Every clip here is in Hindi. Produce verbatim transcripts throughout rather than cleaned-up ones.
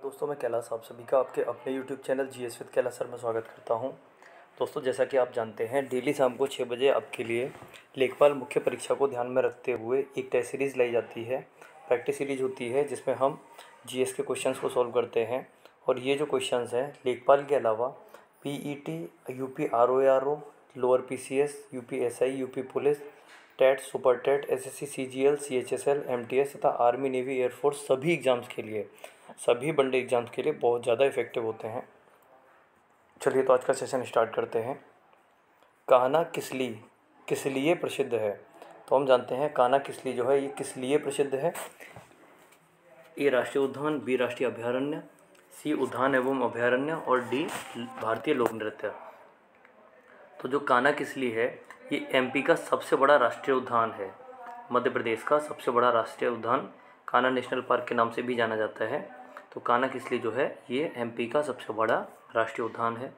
दोस्तों, मैं कैलाश आप सभी का आपके अपने YouTube channel G S with Kailash sir में स्वागत करता हूं। दोस्तों, जैसा कि आप जानते हैं, डेली शाम को छः बजे आपके लिए लेखपाल मुख्य परीक्षा को ध्यान में रखते हुए एक टेस्ट सीरीज़ लाई जाती है। प्रैक्टिस सीरीज होती है जिसमें हम जीएस के क्वेश्चंस को सॉल्व करते हैं। और ये जो क्वेश्चंस हैं लेखपाल के अलावा PET, UP RO RO, lower PCS, UP SI, UP police, TET, super TET, SSC, CGL, CHSL, MTS तथा आर्मी, नेवी, एयरफोर्स सभी एग्ज़ाम्स के लिए सभी वनडे एग्ज़ाम्स के लिए बहुत ज़्यादा इफेक्टिव होते हैं। चलिए तो आज का सेशन स्टार्ट करते हैं। कान्हा किसली किस लिए प्रसिद्ध है? तो हम जानते हैं कान्हा किसली जो है ये किस लिए प्रसिद्ध है। ए राष्ट्रीय उद्यान, बी राष्ट्रीय अभयारण्य, सी उद्यान एवं अभयारण्य और डी भारतीय लोक नृत्य। तो जो कान्हा किसली है ये एमपी का सबसे बड़ा राष्ट्रीय उद्यान है। मध्य प्रदेश का सबसे बड़ा राष्ट्रीय उद्यान कान्हा नेशनल पार्क के नाम से भी जाना जाता है। तो कान्हा किसली जो है ये एमपी का सबसे बड़ा राष्ट्रीय उद्यान है।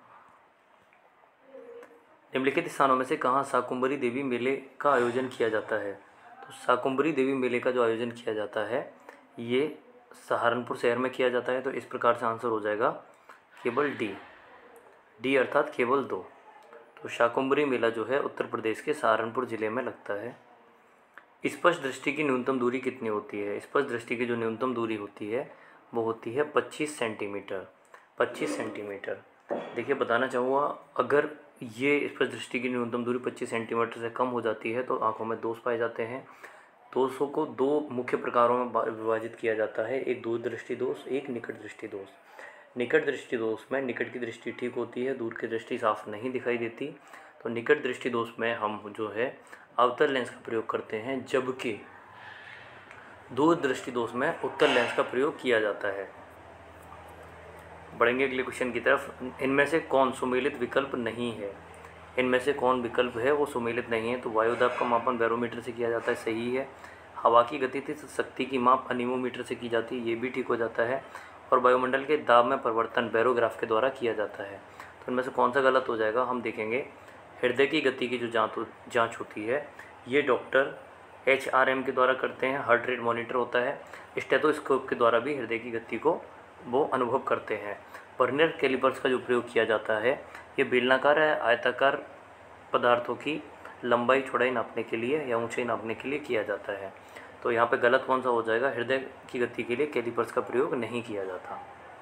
निम्नलिखित स्थानों में से कहाँ शाकुंभरी देवी मेले का आयोजन किया जाता है? तो शाकुंभरी देवी मेले का जो आयोजन किया जाता है ये सहारनपुर शहर में किया जाता है। तो इस प्रकार से आंसर हो जाएगा केवल डी डी अर्थात केवल दो। तो शाकुंभरी मेला जो है उत्तर प्रदेश के सहारनपुर जिले में लगता है। स्पष्ट दृष्टि की न्यूनतम दूरी कितनी होती है? स्पष्ट दृष्टि की जो न्यूनतम दूरी होती है वो होती है पच्चीस सेंटीमीटर। पच्चीस सेंटीमीटर। देखिए, बताना चाहूँगा, अगर ये स्पष्ट दृष्टि की न्यूनतम दूरी पच्चीस सेंटीमीटर से कम हो जाती है तो आंखों में दोष पाए जाते हैं। दोषों को दो मुख्य प्रकारों में विभाजित किया जाता है, एक दूर दृष्टि दोष, एक निकट दृष्टि दोष। निकट दृष्टि दोष में निकट की दृष्टि ठीक होती है, दूर की दृष्टि साफ नहीं दिखाई देती। तो निकट दृष्टि दोष में हम जो है अवतल लेंस का प्रयोग करते हैं, जबकि दूर दृष्टि दोष में उत्तल लेंस का प्रयोग किया जाता है। बढ़ेंगे अगले क्वेश्चन की तरफ। इनमें से कौन सुमेलित विकल्प नहीं है? इनमें से कौन विकल्प है वो सुमेलित नहीं है? तो वायुदाब का मापन बैरोमीटर से किया जाता है, सही है। हवा की गतिशील शक्ति की माप अनीमोमीटर से की जाती है, ये भी ठीक हो जाता है। और वायुमंडल के दाब में परिवर्तन बैरोग्राफ के द्वारा किया जाता है। तो इनमें से कौन सा गलत हो जाएगा हम देखेंगे। हृदय की गति की जो जाँच जाँच होती है ये डॉक्टर एच आर एम के द्वारा करते हैं, हार्ट रेट मॉनिटर होता है। स्टेथोस्कोप के द्वारा भी हृदय की गति को वो अनुभव करते हैं। वर्नियर कैलिपर्स का जो प्रयोग किया जाता है ये बेलनाकार है आयताकार पदार्थों की लंबाई चौड़ाई नापने के लिए या ऊंचाई नापने के लिए किया जाता है। तो यहाँ पे गलत कौन सा हो जाएगा? हृदय की गति के लिए कैलिपर्स का प्रयोग नहीं किया जाता।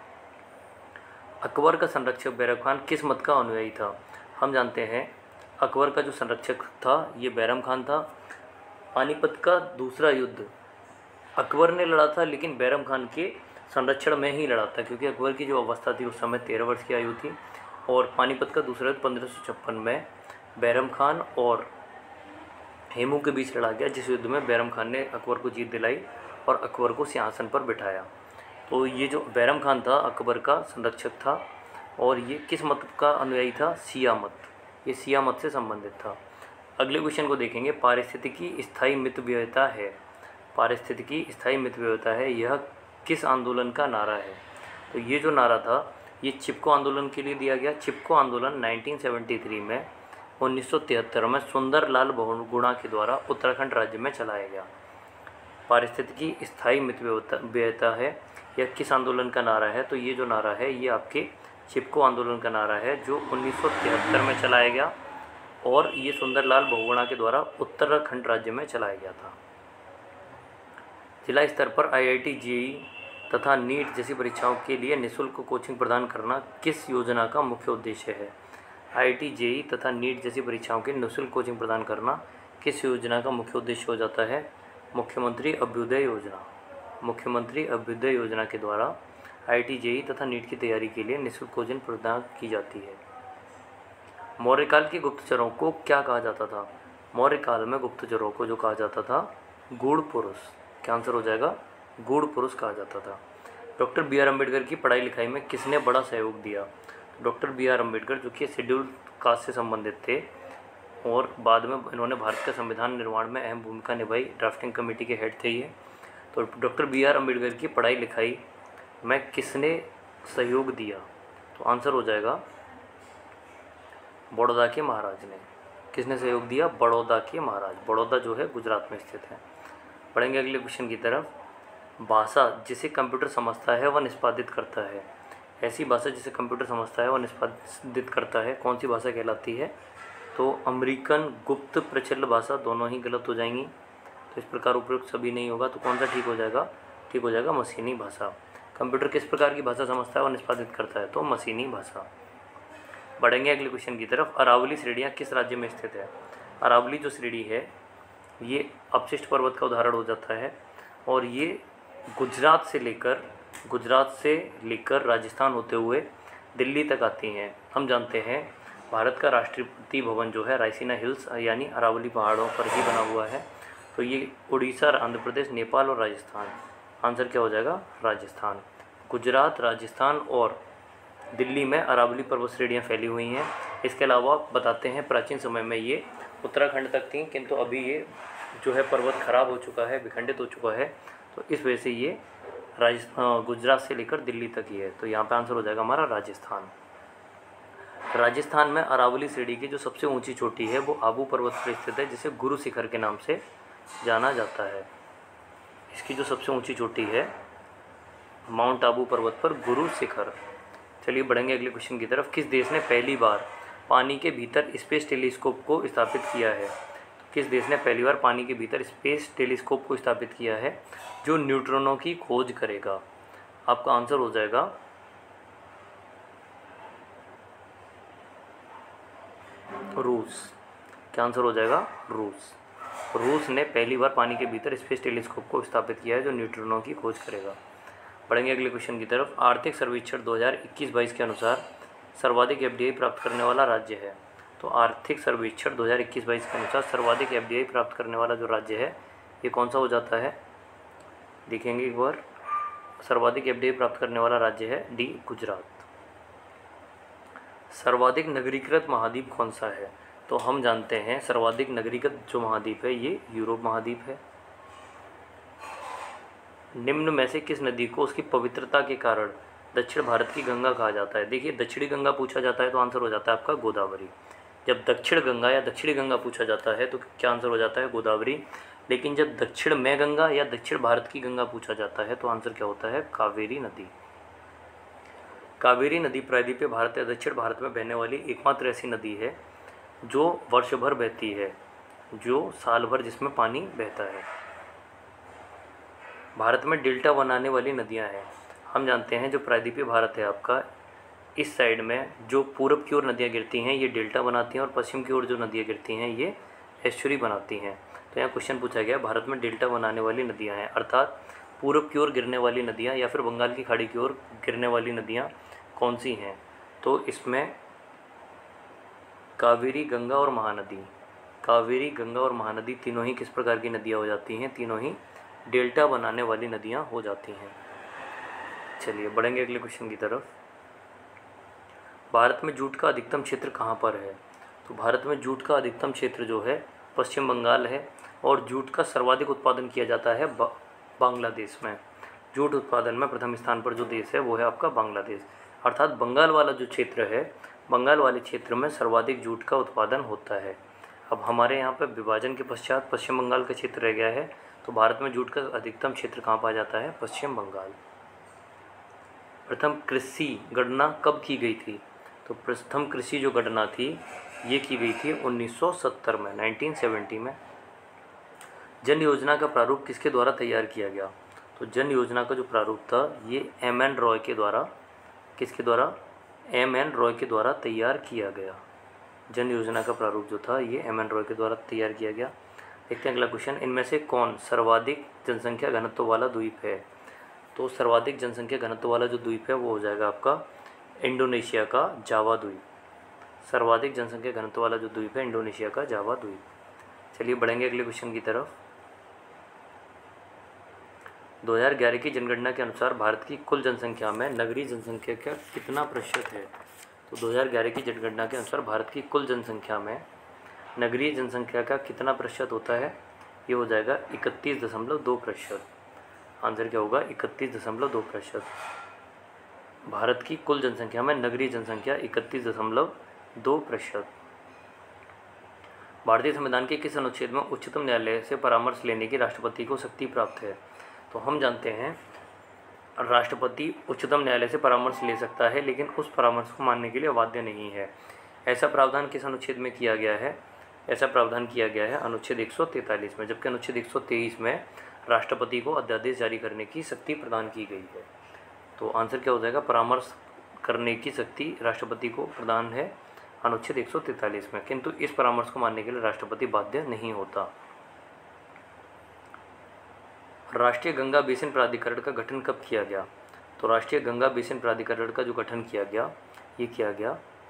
अकबर का संरक्षक बैरम खान किस मत का अनुयायी था? हम जानते हैं अकबर का जो संरक्षक था ये बैरम खान था। पानीपत का दूसरा युद्ध अकबर ने लड़ा था, लेकिन बैरम खान के संरक्षण में ही लड़ा था, क्योंकि अकबर की जो अवस्था थी उस समय तेरह वर्ष की आयु थी। और पानीपत का दूसरा युद्ध पंद्रह सौ छप्पन में बैरम खान और हेमू के बीच लड़ा गया, जिस युद्ध में बैरम खान ने अकबर को जीत दिलाई और अकबर को सिंहासन पर बिठाया। तो ये जो बैरम खान था अकबर का संरक्षक था और ये किस मत का अनुयायी था? शिया मत। ये शिया मत से संबंधित था। अगले क्वेश्चन को देखेंगे। पारिस्थितिकी स्थायी मितव्ययता है। पारिस्थितिकी स्थायी मितव्ययता है, यह किस आंदोलन का नारा है? तो ये जो नारा था ये चिपको आंदोलन के लिए दिया गया। चिपको आंदोलन उन्नीस सौ तिहत्तर में उन्नीस सौ तिहत्तर में सुंदरलाल बहुगुणा के द्वारा उत्तराखंड राज्य में चलाया गया। पारिस्थितिकी स्थायी मितव्ययता है, यह किस आंदोलन का नारा है? तो ये जो नारा है ये आपके चिपको आंदोलन का नारा है, जो उन्नीस सौ तिहत्तर में चलाया गया और ये सुंदरलाल बहुगुणा के द्वारा उत्तराखंड राज्य में चलाया गया था। जिला स्तर पर आईआईटी, जेईई तथा नीट जैसी परीक्षाओं के लिए निःशुल्क कोचिंग प्रदान करना किस योजना का मुख्य उद्देश्य है? आईआईटी, जेईई तथा नीट जैसी परीक्षाओं के निःशुल्क कोचिंग प्रदान करना किस योजना का मुख्य उद्देश्य हो जाता है? मुख्यमंत्री अभ्युदय योजना। मुख्यमंत्री अभ्युदय योजना के द्वारा आईआईटी, जेईई तथा नीट की तैयारी के लिए निःशुल्क कोचिंग प्रदान की जाती है। मौर्यकाल के गुप्तचरों को क्या कहा जाता था? मौर्यकाल में गुप्तचरों को जो कहा जाता था गूढ़ पुरुष। क्या आंसर हो जाएगा? गूढ़ पुरुष कहा जाता था। डॉक्टर बी आर अम्बेडकर की पढ़ाई लिखाई में किसने बड़ा सहयोग दिया? डॉक्टर बी आर अम्बेडकर जो कि शेड्यूल कास्ट से संबंधित थे और बाद में इन्होंने भारत का संविधान निर्माण में अहम भूमिका निभाई। ड्राफ्टिंग कमेटी के हेड थे ये। तो डॉक्टर बी आर अम्बेडकर की पढ़ाई लिखाई में किसने सहयोग दिया? तो आंसर हो जाएगा बड़ौदा के महाराज ने। किसने सहयोग दिया? बड़ौदा के महाराज। बड़ौदा जो है गुजरात में स्थित है। पढ़ेंगे अगले क्वेश्चन की तरफ। भाषा जिसे कंप्यूटर समझता है वह निष्पादित करता है। ऐसी भाषा जिसे कंप्यूटर समझता है वह निष्पादित करता है कौन सी भाषा कहलाती है? तो अमेरिकन गुप्त प्रचलित भाषा, दोनों ही गलत हो जाएंगी। तो इस प्रकार उपयुक्त सभी नहीं होगा, तो कौन सा ठीक हो जाएगा? ठीक हो जाएगा मशीनी भाषा। कंप्यूटर किस प्रकार की भाषा समझता है और निष्पादित करता है? तो मशीनी भाषा। बढ़ेंगे अगले क्वेश्चन की तरफ। अरावली श्रेणियाँ किस राज्य में स्थित है? अरावली जो श्रेणी है ये अपशिष्ट पर्वत का उदाहरण हो जाता है और ये गुजरात से लेकर गुजरात से लेकर राजस्थान होते हुए दिल्ली तक आती हैं। हम जानते हैं भारत का राष्ट्रपति भवन जो है रायसीना हिल्स यानी अरावली पहाड़ों पर ही बना हुआ है। तो ये उड़ीसा, आंध्र प्रदेश, नेपाल और राजस्थान। आंसर क्या हो जाएगा? राजस्थान। गुजरात, राजस्थान और दिल्ली में अरावली पर्वत श्रेणियाँ फैली हुई हैं। इसके अलावा बताते हैं प्राचीन समय में ये उत्तराखंड तक थी, किंतु अभी ये जो है पर्वत खराब हो चुका है, विखंडित हो चुका है, तो इस वजह से ये राजस्थान गुजरात से लेकर दिल्ली तक ही है। तो यहाँ पे आंसर हो जाएगा हमारा राजस्थान। राजस्थान में अरावली श्रेणी की जो सबसे ऊंची चोटी है वो आबू पर्वत पर स्थित है, जिसे गुरु शिखर के नाम से जाना जाता है। इसकी जो सबसे ऊंची चोटी है माउंट आबू पर्वत पर गुरु शिखर। चलिए बढ़ेंगे अगले क्वेश्चन की तरफ। किस देश ने पहली बार पानी के भीतर स्पेस टेलीस्कोप को स्थापित किया है? किस देश ने पहली बार पानी के भीतर स्पेस टेलीस्कोप को स्थापित किया है जो न्यूट्रॉनों की खोज करेगा? आपका आंसर हो जाएगा रूस। क्या आंसर हो जाएगा? रूस। रूस ने पहली बार पानी के भीतर स्पेस टेलीस्कोप को स्थापित किया है जो न्यूट्रॉनों की खोज करेगा। बढ़ेंगे अगले क्वेश्चन की तरफ। आर्थिक सर्वेक्षण दो हज़ार इक्कीस बाईस के अनुसार सर्वाधिक एफडीआई प्राप्त करने वाला राज्य है। तो आर्थिक सर्वेक्षण दो हज़ार इक्कीस बाईस के अनुसार सर्वाधिक एफडीआई प्राप्त करने वाला जो राज्य है ये कौन सा हो जाता है? देखेंगे एक बार। सर्वाधिक एफडीआई प्राप्त करने वाला राज्य है डी, गुजरात। सर्वाधिक नगरीकृत महाद्वीप कौन सा है? तो हम जानते हैं सर्वाधिक नगरीकृत जो महाद्वीप है ये यूरोप महाद्वीप है। निम्न में से किस नदी को उसकी पवित्रता के कारण दक्षिण भारत की गंगा कहा जाता है? देखिए दक्षिणी गंगा पूछा जाता है तो आंसर हो जाता है आपका गोदावरी। जब दक्षिण गंगा या दक्षिणी गंगा पूछा जाता है तो क्या आंसर हो जाता है? गोदावरी। लेकिन जब दक्षिण में गंगा या दक्षिण भारत की गंगा पूछा जाता है तो आंसर क्या होता है? कावेरी नदी। कावेरी नदी प्रायद्वीपीय भारत या दक्षिण भारत में बहने वाली एकमात्र ऐसी नदी है जो वर्ष भर बहती है, जो साल भर जिसमें पानी बहता है। भारत में डेल्टा बनाने वाली नदियां हैं। हम जानते हैं जो प्रायद्वीपीय भारत है आपका, इस साइड में जो पूरब की ओर नदियां गिरती हैं ये डेल्टा बनाती हैं और पश्चिम की ओर जो नदियां गिरती हैं ये एस्चुरी बनाती हैं। तो यहाँ क्वेश्चन पूछा गया भारत में डेल्टा बनाने वाली नदियाँ हैं, अर्थात पूरब की ओर गिरने वाली नदियाँ या फिर बंगाल की खाड़ी की ओर गिरने वाली नदियाँ कौन सी हैं? तो इसमें कावेरी, गंगा और महानदी। कावेरी, गंगा और महानदी तीनों ही किस प्रकार की नदियाँ हो जाती हैं? तीनों ही डेल्टा बनाने वाली नदियाँ हो जाती हैं। चलिए बढ़ेंगे अगले क्वेश्चन की तरफ। भारत में जूट का अधिकतम क्षेत्र कहाँ पर है? तो भारत में जूट का अधिकतम क्षेत्र जो है पश्चिम बंगाल है और जूट का सर्वाधिक उत्पादन किया जाता है बांग्लादेश में। जूट उत्पादन में प्रथम स्थान पर जो देश है वो है आपका बांग्लादेश, अर्थात बंगाल वाला जो क्षेत्र है, बंगाल वाले क्षेत्र में सर्वाधिक जूट का उत्पादन होता है। अब हमारे यहाँ पर विभाजन के पश्चात पश्चिम बंगाल का क्षेत्र रह गया है, तो भारत में जूट का अधिकतम क्षेत्र कहाँ पाया जाता है? पश्चिम बंगाल। प्रथम कृषि गणना कब की गई थी? तो प्रथम कृषि जो गणना थी ये की गई थी उन्नीस सौ सत्तर में, उन्नीस सौ सत्तर में। जन योजना का प्रारूप किसके द्वारा तैयार किया गया? तो जन योजना का जो प्रारूप था ये एम एन रॉय के द्वारा, किसके द्वारा? एम एन रॉय के द्वारा तैयार किया गया। जन योजना का प्रारूप जो था ये एम एन रॉय के द्वारा तैयार किया गया। देखते हैं अगला क्वेश्चन। इनमें से कौन सर्वाधिक जनसंख्या घनत्व वाला द्वीप है? तो सर्वाधिक जनसंख्या घनत्व वाला जो द्वीप है वो हो जाएगा आपका इंडोनेशिया का जावा द्वीप। सर्वाधिक जनसंख्या घनत्व वाला जो द्वीप है इंडोनेशिया का जावा द्वीप। चलिए बढ़ेंगे अगले क्वेश्चन की तरफ। दो हज़ार ग्यारह की जनगणना के अनुसार भारत की कुल जनसंख्या में नगरीय जनसंख्या का कितना प्रतिशत है? तो दो हज़ार ग्यारह की जनगणना के अनुसार भारत की कुल जनसंख्या में नगरीय जनसंख्या का कितना प्रतिशत होता है? ये हो जाएगा इकतीस दशमलव दो प्रतिशत। आंसर क्या होगा? इकतीस दशमलव दो प्रतिशत। भारत की कुल जनसंख्या में नगरीय जनसंख्या इकतीस दशमलव दो प्रतिशत। भारतीय संविधान के किस अनुच्छेद में उच्चतम न्यायालय से परामर्श लेने की राष्ट्रपति को शक्ति प्राप्त है? तो हम जानते हैं राष्ट्रपति उच्चतम न्यायालय से परामर्श ले सकता है, लेकिन उस परामर्श को मानने के लिए बाध्य नहीं है। ऐसा प्रावधान किस अनुच्छेद में किया गया है? ऐसा प्रावधान किया गया है अनुच्छेद एक सौ तैंतालीस में, जबकि अनुच्छेद एक सौ तेईस में राष्ट्रपति को अध्यादेश जारी करने की शक्ति प्रदान की गई है। तो आंसर क्या हो जाएगा? परामर्श करने की शक्ति राष्ट्रपति को प्रदान है अनुच्छेद एक सौ तैंतालीस में, किंतु इस परामर्श को मानने के लिए राष्ट्रपति बाध्य नहीं होता। राष्ट्रीय गंगा बेसिन प्राधिकरण का गठन कब किया गया? तो राष्ट्रीय गंगा बेसिन प्राधिकरण का जो गठन किया गया, ये किया गया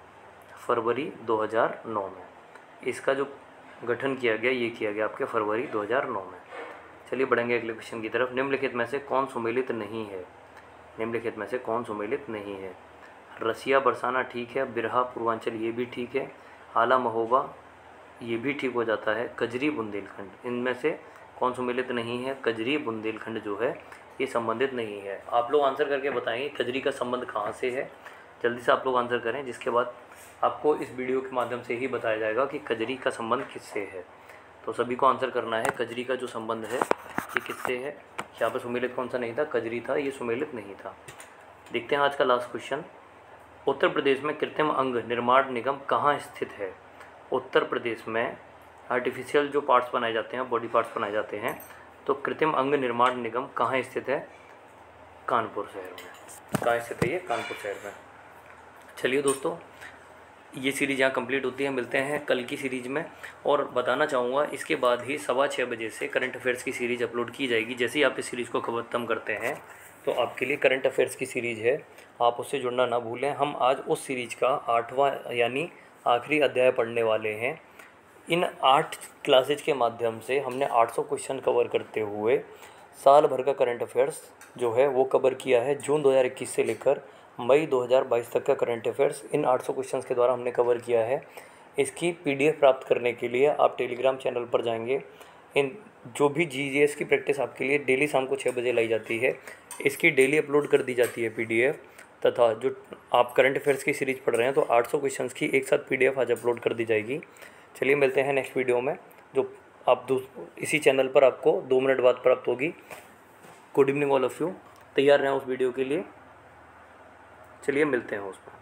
फरवरी दो हज़ार नौ में। इसका जो गठन किया गया ये किया गया आपके फरवरी दो हज़ार नौ में। चलिए बढ़ेंगे अगले क्वेश्चन की तरफ। निम्नलिखित में से कौन सुमेलित नहीं है? निम्नलिखित में से कौन सुमेलित नहीं है? रसिया बरसाना ठीक है, बिरहा पूर्वांचल ये भी ठीक है, आला महोबा ये भी ठीक हो जाता है, कजरी बुंदेलखंड, इनमें से कौन सुमेलित नहीं है? कजरी बुंदेलखंड जो है ये संबंधित नहीं है। आप लोग आंसर करके बताएंगे कजरी का संबंध कहाँ से है। जल्दी से आप लोग आंसर करें, जिसके बाद आपको इस वीडियो के माध्यम से ही बताया जाएगा कि कजरी का संबंध किससे है। तो सभी को आंसर करना है, कजरी का जो संबंध है ये किससे है। यहाँ पर सुमेलित कौन सा नहीं था? कजरी था, ये सुमेलित नहीं था। देखते हैं आज का लास्ट क्वेश्चन। उत्तर प्रदेश में कृत्रिम अंग निर्माण निगम कहाँ स्थित है? उत्तर प्रदेश में आर्टिफिशियल जो पार्ट्स बनाए जाते हैं, बॉडी पार्ट्स बनाए जाते हैं, तो कृत्रिम अंग निर्माण निगम कहाँ स्थित है? कानपुर शहर में। कहाँ स्थित है ये? कानपुर शहर में। चलिए दोस्तों, ये सीरीज़ यहाँ कंप्लीट होती है। मिलते हैं कल की सीरीज़ में। और बताना चाहूँगा इसके बाद ही सवा छः बजे से करंट अफेयर्स की सीरीज़ अपलोड की जाएगी। जैसे ही आप इस सीरीज़ को ख़त्म करते हैं तो आपके लिए करंट अफेयर्स की सीरीज़ है, आप उससे जुड़ना ना भूलें। हम आज उस सीरीज़ का आठवां यानी आखिरी अध्याय पढ़ने वाले हैं। इन आठ क्लासेज के माध्यम से हमने आठ सौ क्वेश्चन कवर करते हुए साल भर का करंट अफेयर्स जो है वो कवर किया है। जून दो हज़ार इक्कीस से लेकर मई दो हज़ार बाईस तक का करंट अफेयर्स इन आठ सौ क्वेश्चंस के द्वारा हमने कवर किया है। इसकी पीडीएफ प्राप्त करने के लिए आप टेलीग्राम चैनल पर जाएंगे। इन जो भी जीएस की प्रैक्टिस आपके लिए डेली शाम को छः बजे लाई जाती है, इसकी डेली अपलोड कर दी जाती है पीडीएफ। तथा जो आप करंट अफेयर्स की सीरीज़ पढ़ रहे हैं तो आठ सौ क्वेश्चंस की एक साथ पीडीएफ आज अपलोड कर दी जाएगी। चलिए मिलते हैं नेक्स्ट वीडियो में, जो आप इसी चैनल पर आपको दो मिनट बाद प्राप्त होगी। Good evening all of you. तैयार रहें उस वीडियो के लिए। चलिए मिलते हैं उस पर।